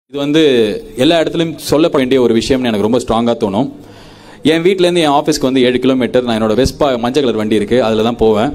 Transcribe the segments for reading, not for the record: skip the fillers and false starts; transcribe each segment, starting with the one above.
இது வந்து எல்லா இடத்துலையும் சொல்லப்பட வேண்டிய ஒரு விஷயம்னு எனக்கு ரொம்ப ஸ்ட்ராங்காக தோணும். என் வீட்டிலேருந்து என் ஆஃபீஸ்க்கு வந்து 7 கிலோமீட்டர். நான் என்னோட வெஸ்பா மஞ்சள் கலர் வண்டி இருக்குது, அதில் தான் போவேன்.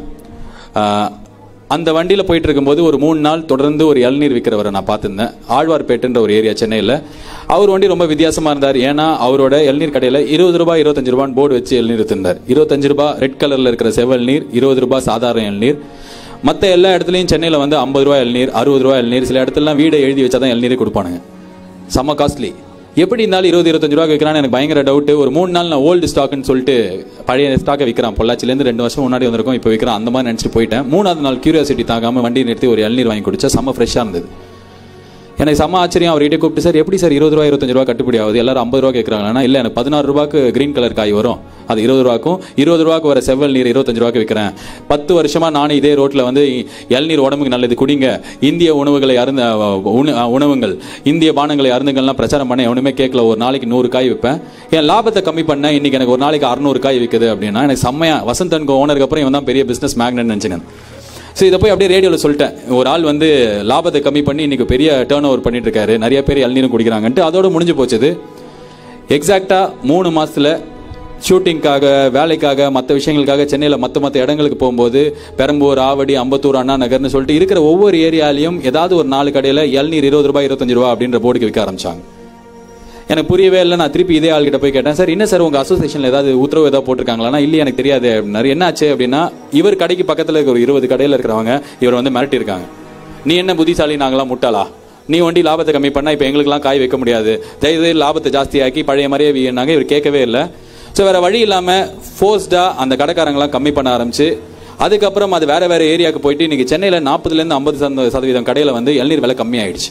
அந்த வண்டியில் போயிட்டு இருக்கும்போது ஒரு 3 நாள் தொடர்ந்து ஒரு இளநீர் விற்கிறவரை நான் பார்த்துருந்தேன். ஆழ்வார்பேட்டுன்ற ஒரு ஏரியா சென்னையில். அவர் வண்டி ரொம்ப வித்தியாசமாக இருந்தார். ஏன்னா அவரோட இளநீர் கடையில் 20 ரூபாய் 25 ரூபான்னு போர்டு வச்சு இளநீர் விற்றுந்தார். 25 ரூபாய் ரெட் கலரில் இருக்கிற செவல் நீர், 20 ரூபாய் சாதாரண இளநீர். மற்ற எல்லா இடத்துலையும் சென்னையில் வந்து 50 ரூபாய் இளநீர், 60 ரூபாய் இளநீர், சில இடத்துலலாம் வீடை எழுதி வச்சா தான் இளநீரே கொடுப்பானுங்க. செம்ம காஸ்ட்லி. எப்படி இருந்தாலும் 20-25 ரூபா விற்கிறான்னு எனக்கு பயங்கர டவுட்டு. ஒரு 3 நாள் நான் ஓல்டு ஸ்டாக்னு சொல்லிட்டு பழைய ஸ்டாக்கை விற்கிறான். பொள்ளாச்சிலேருந்து 2 வருஷம் முன்னாடி வந்திருக்கோம், இப்போ விற்கிறான். அந்த மாதிரி நினச்சிட்டு போயிட்டேன். 3ஆவது நாள் கியூரியாசிட்டி தாங்காமல் வண்டி நிறுத்தி ஒரு இளநீர் வாங்கி குடிச்சா செம்ம ஃப்ரெஷ்ஷாக இருந்தது. எனக்கு செம்ம ஆச்சரியம். அவர்கிட்ட கூப்பிட்டு, சார் எப்படி சார் 20 ரூபா 25 ரூபா கட்டுப்படி ஆகுது, எல்லாரும் 50 ரூபா கேட்குறாங்கன்னா, இல்லை எனக்கு 16 ரூபாய்க்கு கிரீன் கலர் காய் வரும், அது 20 ரூபாக்கும், 20 ரூபாய்க்கு வர செவ்வல் நீர் 25 ரூபாய்க்கு விற்கிறேன். 10 வருஷமா நானும் இதே ரோட்டில் வந்து இளநீர் உடம்புக்கு நல்லது, குடிங்க, இந்திய உணவுகளை உணவுங்கள், இந்திய பானங்களை அருந்துங்கள்லாம் பிரச்சாரம் பண்ண எவனுமே கேட்கல. ஒரு நாளைக்கு 100 காய் விற்பேன். என் லாபத்தை கம்மி பண்ண இன்னைக்கு எனக்கு ஒரு நாளைக்கு 600 காய் விற்குது அப்படின்னா எனக்கு செம்மையா. வசந்தன் ஓனருக்கு அப்புறம் இவன் தான் பெரிய பிஸ்னஸ் மேக்னட் நினச்சினேன். ஸோ இதை போய் அப்படியே ரேடியோவில் சொல்லிட்டேன். ஒரு ஆள் வந்து லாபத்தை கம்மி பண்ணி இன்னைக்கு பெரிய டேர்ன் ஓவர் பண்ணிட்டு இருக்காரு, நிறைய பேர் இளநீரும் குடிக்கிறாங்கன்ட்டு. அதோட முடிஞ்சு போச்சுது. எக்ஸாக்டாக 3 மாதத்தில் ஷூட்டிங்காக, வேலைக்காக, மற்ற விஷயங்களுக்காக சென்னையில் மற்ற இடங்களுக்கு போகும்போது பெரம்பூர், ஆவடி, அம்பத்தூர், அண்ணா நகர்னு சொல்லிட்டு இருக்கிற ஒவ்வொரு ஏரியாலையும் ஏதாவது ஒரு 4 கடையில் இளநீர் 20 ரூபாய் 25 ரூபா அப்படின்ற போர்டுக்கு விற்க ஆரம்பிச்சாங்க. எனக்கு புரியவே இல்லை. நான் திருப்பி இதே ஆள்கிட்ட போய் கேட்டேன், சார் என்ன சார் உங்கள் அசோசியேஷனில் ஏதாவது உத்தரவு ஏதாவது போட்டிருக்காங்களா? இல்லை எனக்கு தெரியாது அப்படின்னாரு. என்ன ஆச்சு அப்படின்னா, இவர் கடைக்கு பக்கத்தில் இருக்கிற ஒரு 20 கடையில் இருக்கிறவங்க இவர் வந்து மிரட்டியிருக்காங்க. நீ என்ன புத்திசாலி, நாங்களாம் முட்டாளா? நீ வண்டி லாபத்தை கம்மி பண்ணால் இப்போ எங்களுக்குலாம் காய் வைக்க முடியாது, தயவு லாபத்தை ஜாஸ்தியாக்கி பழைய மாதிரியே வீணாங்க. இவர் கேட்கவே இல்லை. ஸோ வேறு வழி இல்லாமல் ஃபோர்ஸ்டாக அந்த கடைக்காரங்களாம் கம்மி பண்ண ஆரம்பிச்சு, அதுக்கப்புறம் அது வேறு வேறு ஏரியாவுக்கு போயிட்டு இன்றைக்கி சென்னையில் 40% 50% கடையில் வந்து இளநீர் விலை கம்மியாயிடுச்சு.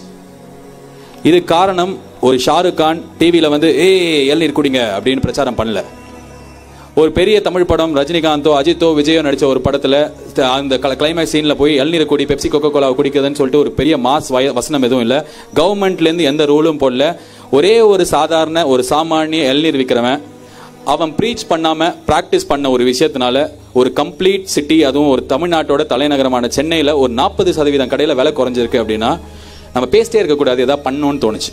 இது காரணம் ஒரு ஷாருக் கான் டிவியில் வந்து இளநீர் குடிங்க அப்படின்னு பிரச்சாரம் பண்ணல. ஒரு பெரிய தமிழ் படம் ரஜினிகாந்தோ அஜித்தோ விஜயோ நடித்த ஒரு படத்தில் அந்த கிளைமேக்ஸ் சீனில் போய் இளநீரை குடி, பெப்சி கோகோ கோலாவை குடிக்கிறதுன்னு சொல்லிட்டு ஒரு பெரிய மாஸ் வசனம் எதுவும் இல்லை. கவர்மெண்ட்லேருந்து எந்த ரூலும் போடல. ஒரே ஒரு சாதாரண ஒரு சாமானிய இளநீர் விற்கிறவன் அவன் ப்ரீச் பண்ணாமல் ப்ராக்டிஸ் பண்ண ஒரு விஷயத்தினால ஒரு கம்ப்ளீட் சிட்டி, அதுவும் ஒரு தமிழ்நாட்டோட தலைநகரமான சென்னையில் ஒரு 40% கடையில் விலை குறைஞ்சிருக்கு. அப்படின்னா நம்ம பேசிட்டே இருக்கக்கூடாது, ஏதாவது பண்ணணும்னு தோணுச்சு.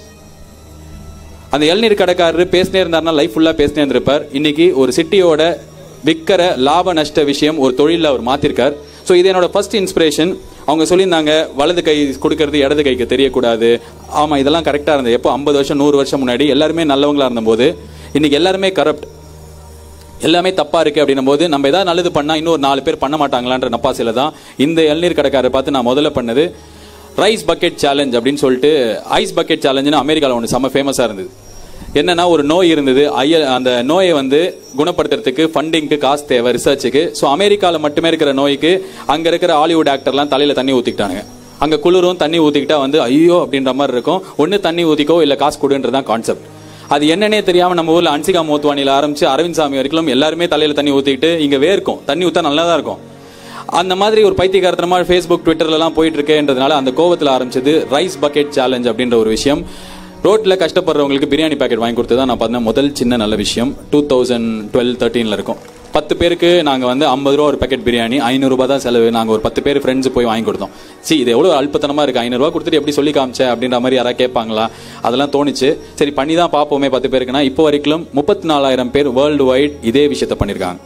அந்த இளநீர் கடைக்காரர் பேசினே இருந்தாருன்னா லைஃப் ஃபுல்லாக பேசினே இருந்திருப்பார். இன்னைக்கு ஒரு சிட்டியோட விற்கிற லாப நஷ்ட விஷயம் ஒரு தொழிலில் அவர் மாற்றிருக்கார். ஸோ இது என்னோட ஃபர்ஸ்ட் இன்ஸ்பிரேஷன். அவங்க சொல்லியிருந்தாங்க வலது கை கொடுக்கறது இடது கைக்கு தெரியக்கூடாது. ஆமாம், இதெல்லாம் கரெக்டாக இருந்தது. எப்போ 50 வருஷம் 100 வருஷம் முன்னாடி எல்லாருமே நல்லவங்களா இருந்தபோது, இன்னைக்கு எல்லாருமே கரப்ட், எல்லாமே தப்பாக இருக்குது அப்படின்னும் போது நம்ம ஏதாவது நல்லது பண்ணால் இன்னொரு 4 பேர் பண்ண மாட்டாங்களான்ற நப்பாசில தான் இந்த இளநீர் கடைக்காரரை பார்த்து நான் முதல்ல பண்ணது ரைஸ் பக்கெட் சேலஞ்ச் அப்படின்னு சொல்லிட்டு. ஐஸ் பக்கெட் சேலஞ்சுன்னு அமெரிக்காவில் ஒன்று செம்ம ஃபேமஸாக இருந்தது. என்னன்னா, ஒரு நோய் இருந்தது, அந்த நோயை வந்து குணப்படுத்துறதுக்கு ஃபண்டிங்க்கு காசு தேவை, ரிசர்ச்சுக்கு. ஸோ அமெரிக்காவில் மட்டுமே இருக்கிற நோய்க்கு அங்கே இருக்கிற ஹாலிவுட் ஆக்டர்லாம் தலையில் தண்ணி ஊற்றிக்கிட்டானுங்க. அங்கே குளிரும் தண்ணி ஊற்றிக்கிட்டா வந்து ஐயோ அப்படின்ற மாதிரி இருக்கும். ஒன்று தண்ணி ஊற்றிக்கோ இல்லை காசு கொடுன்றதான் கான்செப்ட். அது என்னன்னே தெரியாமல் நம்ம ஊரில் அன்சிகா மோத்வானியில் ஆரம்பிச்சு அரவிந்த் சாமி வரைக்கும் எல்லாருமே தலையில் தண்ணி ஊற்றிக்கிட்டு இங்கே வேர்க்கும், தண்ணி ஊற்றா நல்லா தான் இருக்கும். அந்த மாதிரி ஒரு பைத்தியக்காரத்தனமாக ஃபேஸ்புக் ட்விட்டர்லாம் போயிட்டு இருக்கேன்றதுனால அந்த கோவத்தில் ஆரம்பிச்சது ரைஸ் பக்கெட் சேலஞ்ச் அப்படின்ற ஒரு விஷயம். ரோட்டில் கஷ்டப்படுறவங்களுக்கு பிரியாணி பேக்கெட் வாங்கி கொடுத்து தான் நான் பார்த்தேன் முதல் சின்ன நல்ல விஷயம். 2012-13 இருக்கும். 10 பேருக்கு நாங்கள் வந்து 50 ரூபா ஒரு பேக்கெட் பிரியாணி, 500 ரூபா தான் செலவு. நாங்கள் ஒரு 10 பேர் ஃப்ரெண்ட்ஸ் போய் வாங்கி கொடுத்தோம். இது எவ்வளோ அல்பத்தனமாக இருக்குது, 500 ரூபா கொடுத்துட்டு எப்படி சொல்லி காமிச்ச அப்படின்ற மாதிரி யாராவது கேட்பாங்களா? அதெல்லாம் தோணுச்சு. சரி பண்ணி தான் பார்ப்போமே 10 பேருக்குன்னா. இப்போ வரைக்கும் 34,000 பேர் வேர்ல்டு வைட் இதே விஷயத்த பண்ணியிருக்காங்க.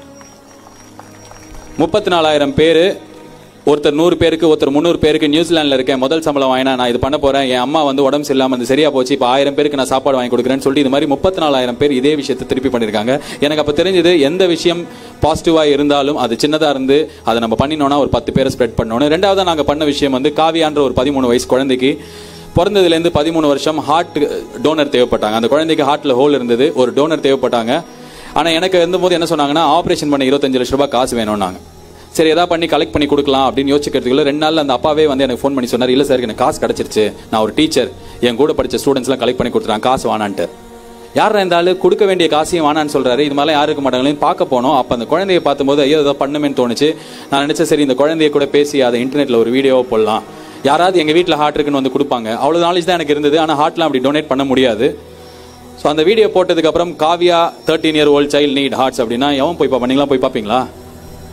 34,000 பேர். ஒருத்தர் 100 பேருக்கு, ஒருத்தர் 300 பேருக்கு நியூசிலாண்டில் இருக்கேன், முதல் சம்பளம் வாங்கினா நான் இது பண்ண போகிறேன், என் அம்மா வந்து உடம்பு சரியில்லாமல் வந்து சரியா போச்சு, இப்போ 1000 பேருக்கு நான் சாப்பாடு வாங்கி கொடுக்குறேன்னு சொல்லிட்டு இது மாதிரி 34,000 பேர் இதே விஷயத்தை திருப்பி பண்ணியிருக்காங்க. எனக்கு அப்போ தெரிஞ்சது எந்த விஷயம் பாசிட்டிவாக இருந்தாலும் அது சின்னதாக இருந்து அதை நம்ம பண்ணினோன்னா ஒரு 10 பேரை ஸ்ப்ரெட் பண்ணணும். ரெண்டாவதாக நாங்கள் பண்ண விஷயம் வந்து காவியான்ற ஒரு 13 வயசு குழந்தைக்கு பிறந்ததுலேருந்து 13 வருஷம் ஹார்ட் டோனர் தேவைப்பட்டாங்க. அந்த குழந்தைக்கு ஹார்ட்டில் ஹோல் இருந்தது, ஒரு டோனர் தேவைப்பட்டாங்க. ஆனால் எனக்கு இருந்தபோது என்ன சொன்னாங்கன்னா, ஆப்ரேஷன் பண்ண 25 லட்ச ரூபாய் காசு வேணும்னாங்க. சரி ஏதாவது பண்ணி கலெக்ட் பண்ணி கொடுக்கலாம் அப்படின்னு யோசிக்கிறதுக்குள்ள 2 நாளில் அந்த அப்பாவே வந்து எனக்கு ஃபோன் பண்ணி சொன்னார், இல்லை சார் எனக்கு காசு கிடச்சிருச்சு, நான் ஒரு டீச்சர், என் கூட படித்த ஸ்டூடெண்ட்ஸ்லாம் கலெக்ட் பண்ணி கொடுத்துறாங்க, காசு வானான்ட்டு. யார் இருந்தாலும் கொடுக்க வேண்டிய காசையும் வானான்னு சொல்கிறாரு. இது மாதிரிலாம் யாருக்கு மாட்டாங்களேன்னு பார்க்க போனோம். அப்போ அந்த குழந்தைய பார்க்கும்போது ஐயோ ஏதாவது பண்ணுமேன்னு தோணுச்சு. நான் நினச்சேன் சரி இந்த குழந்தைய கூட பேசி அதை இன்டர்நெட்டில் ஒரு வீடியோவை போடலாம். யாராவது எங்கள் வீட்டில் ஹார்ட் இருக்குன்னு வந்து கொடுப்பாங்க. அவ்வளோ நாலேஜ் தான் எனக்கு இருந்தது. ஆனால் ஹார்ட்லாம் அப்படி டொனேட் பண்ண முடியாது. ஸோ அந்த வீடியோ போட்டதுக்கப்புறம் Kavya 13 year old child need hearts அப்படின்னா எவன் போய் பார்ப்பீங்களா? போய் பார்ப்பீங்களா?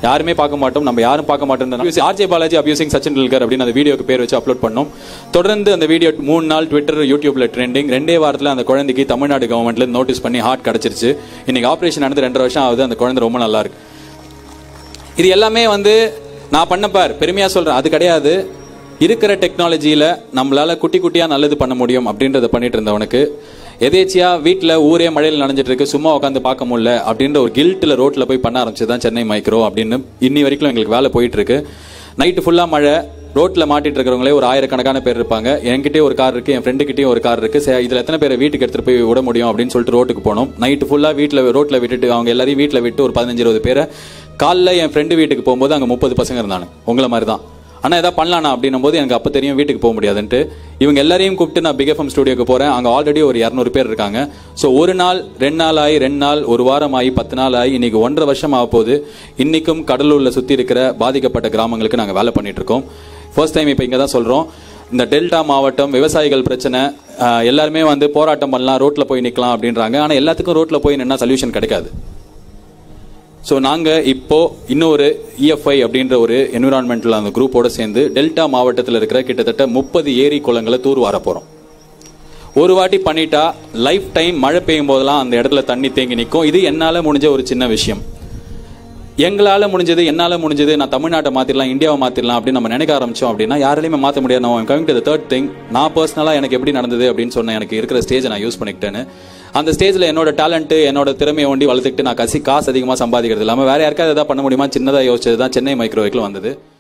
யாருமே பார்க்க மாட்டோம், நம்ம யாரும் பார்க்க மாட்டோம். ஆர்ஜே பாலாஜி அபியூசிங் சச்சின் டெண்டுல்கர் அப்படின்னு அந்த வீடியோக்கு பேர் வச்சு அப்லோட் பண்ணோம். தொடர்ந்து அந்த வீடியோ 3 நாள் ட்விட்டர் யூடியூப்ல ட்ரெண்டிங். 2 வாரத்தில் அந்த குழந்தைக்கு தமிழ்நாடு கவர்மெண்ட்ல நோட்டீஸ் பண்ணி ஹார்ட் கிடைச்சிருச்சு. இன்னைக்கு ஆபரேஷன் நடந்து 2.5 வருஷம் ஆகுது. அந்த குழந்தை ரொம்ப நல்லா இருக்கு. இது எல்லாமே நான் பண்ணப்பார் பெருமையா சொல்றேன், அது கிடையாது. இருக்கிற டெக்னாலஜியில நம்மளால குட்டி குட்டியா நல்லது பண்ண முடியும் அப்படின்றத பண்ணிட்டு இருந்தவனுக்கு எதேச்சியா வீட்டில் ஊரே மழையில் நனைஞ்சிட்டு இருக்கு, சும்மா உட்காந்து பார்க்க முடியல அப்படின்ற ஒரு கில்ட்டில் ரோட்டில் போய் பண்ண ஆரம்பிச்சதுதான் சென்னை மைக்ரோ அப்படின்னு இன்னி வரைக்கும் எங்களுக்கு வேலை போயிட்டு இருக்கு. நைட்டு ஃபுல்லாக மழை, ரோட்டில் மாட்டிட்டு இருக்கிறவங்களே ஒரு 1000கணக்கான பேர் இருப்பாங்க. என்கிட்டே ஒரு கார் இருக்கு, என் ஃப்ரெண்டுக்கிட்டேயும் ஒரு கார் இருக்கு. இதில் எத்தனை பேரை வீட்டுக்கு எடுத்துட்டு போய் விட முடியும் அப்படின்னு சொல்லிட்டு ரோட்டுக்கு போனோம். நைட்டு ஃபுல்லாக ரோட்டில் விட்டுட்டு அவங்க எல்லாரையும் வீட்டில் விட்டு ஒரு 15-20 பேரை காலைல என் ஃப்ரெண்டு வீட்டுக்கு போகும்போது அங்கே 30 பசங்க இருந்தாங்க, உங்களை மாதிரி தான். ஆனால் எதாவது பண்ணலானா அப்படின்னும் போது எனக்கு அப்போ தெரியும் வீட்டுக்கு போக முடியாதுன்ட்டு இவங்க எல்லாரையும் கூப்பிட்டு நான் பிக் எஃப்எம் ஸ்டுடியோக்கு போகிறேன். அங்கே ஆல்ரெடி ஒரு 200 பேர் இருக்காங்க. ஸோ ஒரு நாள் 2 நாள் ஆகி 2 நாள், ஒரு வாரம் ஆகி 10 நாள் ஆகி இன்னைக்கு 1.5 வருஷம் ஆக போகுது. இன்னைக்கும் கடலூரில் சுற்றி இருக்கிற பாதிக்கப்பட்ட கிராமங்களுக்கு நாங்கள் வேலை பண்ணிட்டு இருக்கோம். ஃபர்ஸ்ட் டைம் இப்போ இங்கே தான் சொல்கிறோம். இந்த டெல்டா மாவட்டம் விவசாயிகள் பிரச்சனை, எல்லாருமே போராட்டம் பண்ணலாம், ரோட்டில் போய் நிற்கலாம் அப்படின்றாங்க. ஆனால் எல்லாத்துக்கும் ரோட்டில் போய் நின்னா சொல்யூஷன் கிடைக்காது. ஸோ நாங்கள் இப்போ இன்னொரு EFI அப்படின்ற ஒரு என்விரான்மெண்டல் அந்த குரூப்போட சேர்ந்து டெல்டா மாவட்டத்தில் இருக்கிற கிட்டத்தட்ட 30 ஏரி குளங்களை தூர் வார போகிறோம். ஒரு வாட்டி பண்ணிட்டா லைஃப் டைம் மழை பெய்யும் போதெல்லாம் அந்த இடத்துல தண்ணி தேங்கி நிற்கும். இது என்னால் முடிஞ்ச ஒரு சின்ன விஷயம். என்னால் முடிஞ்சது நான் தமிழ்நாட்டை மாற்றிடலாம், இந்தியாவை மாற்றிடலாம் அப்படின்னு நம்ம நினைக்க ஆரம்பித்தோம் அப்படின்னா யாராலையுமே மாற்ற முடியாது. நான் coming to the third thing, நான் பர்சனலாக எனக்கு எப்படி நடந்தது அப்படின்னு சொன்னேன். எனக்கு இருக்கிற ஸ்டேஜை நான் யூஸ் பண்ணிக்கிட்டேன்னு அந்த ஸ்டேஜில் என்னோட டேலண்ட்டு, என்னோட திறமையை ஒண்டி வளர்த்துக்கிட்டு நான் காசு அதிகமாக சம்பாதிக்கிறது இல்லாமல் வேற யாருக்காவது எதாவது பண்ண முடியுமா சின்னதாக யோசிச்சது தான் சென்னை மைக்ரோவேக்கில் வந்தது.